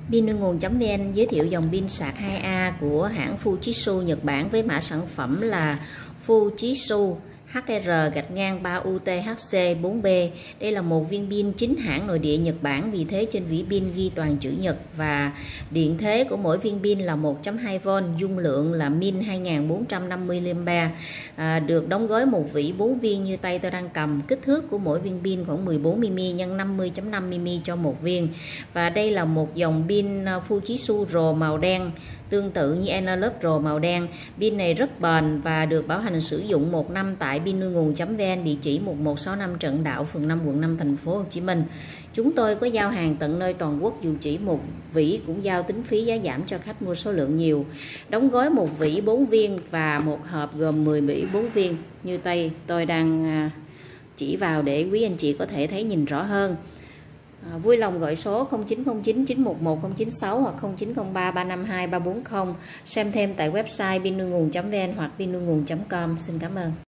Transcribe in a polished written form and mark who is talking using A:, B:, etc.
A: Pin nuôi nguồn.vn giới thiệu dòng pin sạc 2A của hãng Fujitsu Nhật Bản với mã sản phẩm là Fujitsu HR-3UTHC4B. Đây là một viên pin chính hãng nội địa Nhật Bản, vì thế trên vỉ pin ghi toàn chữ Nhật và điện thế của mỗi viên pin là 1.2V, dung lượng là min 2450mAh. Được đóng gói một vỉ 4 viên như tay tôi đang cầm. Kích thước của mỗi viên pin khoảng 14mm x 50.5mm cho một viên. Và đây là một dòng pin Fujitsu Pro màu đen, tương tự như Enerlux Pro màu đen. Pin này rất bền và được bảo hành sử dụng 1 năm tại pin nuôi nguồn.vn, địa chỉ 1165 Trần Đạo, phường 5, quận 5, thành phố Hồ Chí Minh. Chúng tôi có giao hàng tận nơi toàn quốc, dù chỉ một vỉ cũng giao tính phí giá giảm cho khách mua số lượng nhiều. Đóng gói một vỉ 4 viên và một hộp gồm 10 vỉ 4 viên như tay tôi đang chỉ vào để quý anh chị có thể thấy nhìn rõ hơn. Vui lòng gọi số 0909 911 096 hoặc 0903 352 340 xem thêm tại website pinnuonguon.vn hoặc pinnuonguon.com. Xin cảm ơn.